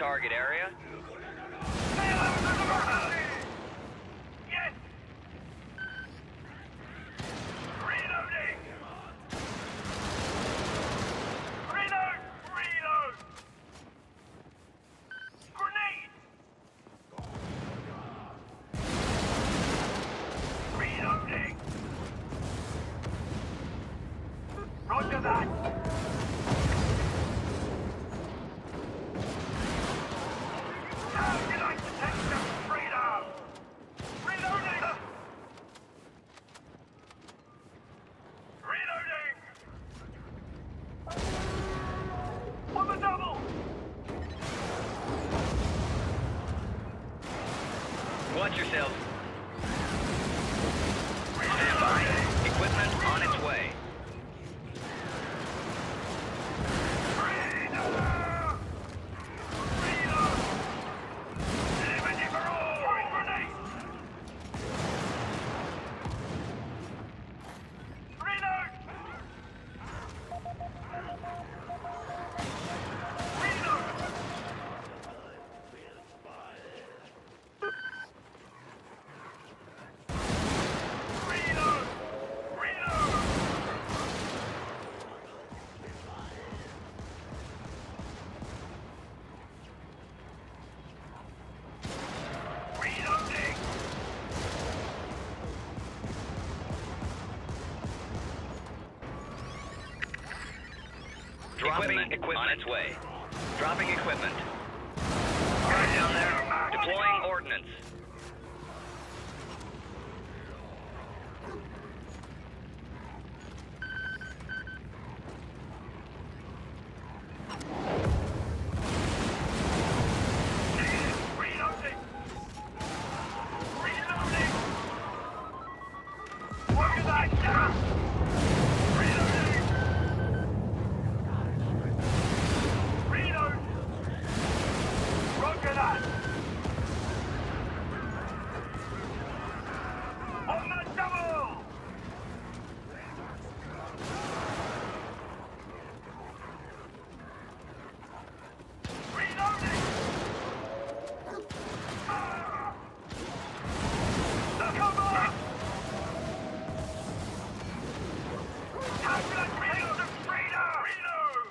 target area. Yes! Reloading! Reload! Reload! Grenade! Reloading! Roger that! How would you like to take some freedom? Reloading! Reloading! On the double! Watch yourself. Stand by. Equipment on its way. Dropping equipment on its way. Dropping equipment. Right down there. Deploying ordnance. Reloading! Reloading! What did I do? Reloading! Reload! Roger that! On the double! Reloading! The cover! How can I take the freedom? Reload!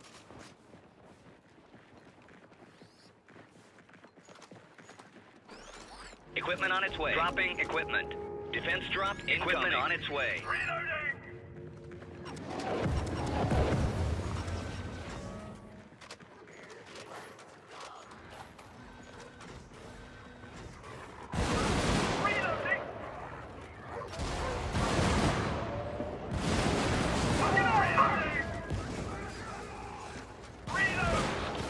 Equipment on its way. Dropping equipment. Defense drop incoming. Equipment on its way. Reloading! Reloading! Reloading! Reload!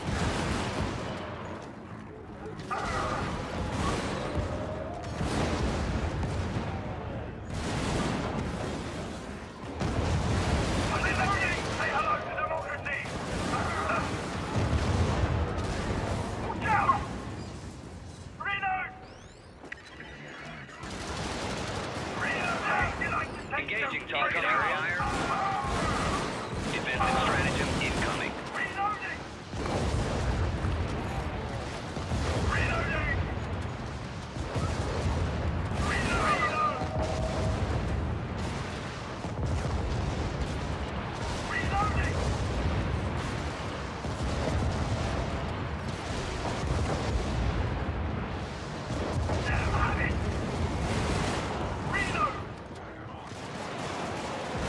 Reloading! Say hello to democracy! Watch out! Reload! Reload! You like to take Engaging some target freedom? area. Defensive stratagem incoming. Reloading! Reloading! Reload! Reloading! Damn it! Reload!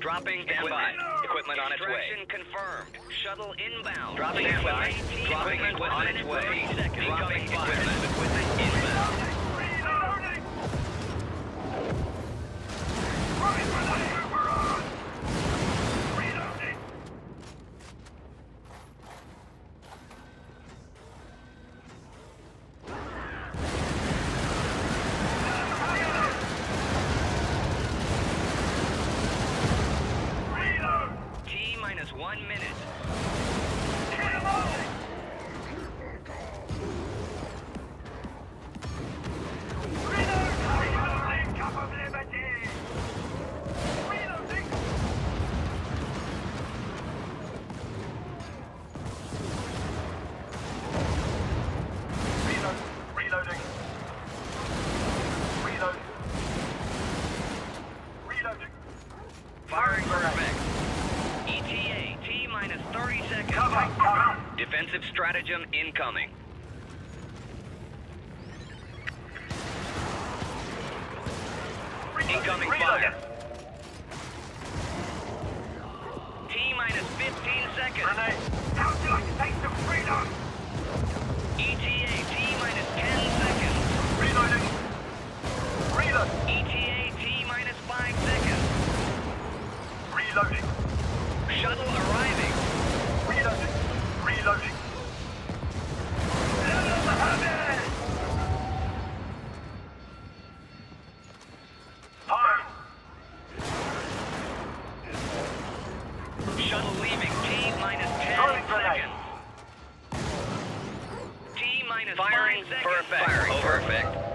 Dropping standby. Equipment on its way. Extraction confirmed. Shuttle inbound. Dropping equipment. Dropping equipment on its way. Dropping equipment. Equipment inbound. Reloading! Right for the Uber on! Reloading! Reload! T-minus 1 minute. Hit 'em all! Reload! Reloading! Cup of Liberty! Reloading! Reload! Reloading! Reload! Reloading! Firing perfect. ETA, T-minus 30 seconds. Cover! Defensive stratagem incoming. Incoming fire. T-minus 15 seconds. Grenade! How would you like to take some freedom? ETA, T-minus 10 seconds. Reloading! Reload! ETA, T-minus 5 seconds. Reloading! Shuttle arriving. Reloading! Reloading! Fire! Shuttle leaving, T-minus 10 Throwing grenade. seconds. T-minus 5 seconds. Perfect. Perfect.